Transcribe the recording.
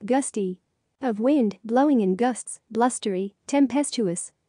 Gusty. Of wind blowing in gusts, blustery, tempestuous.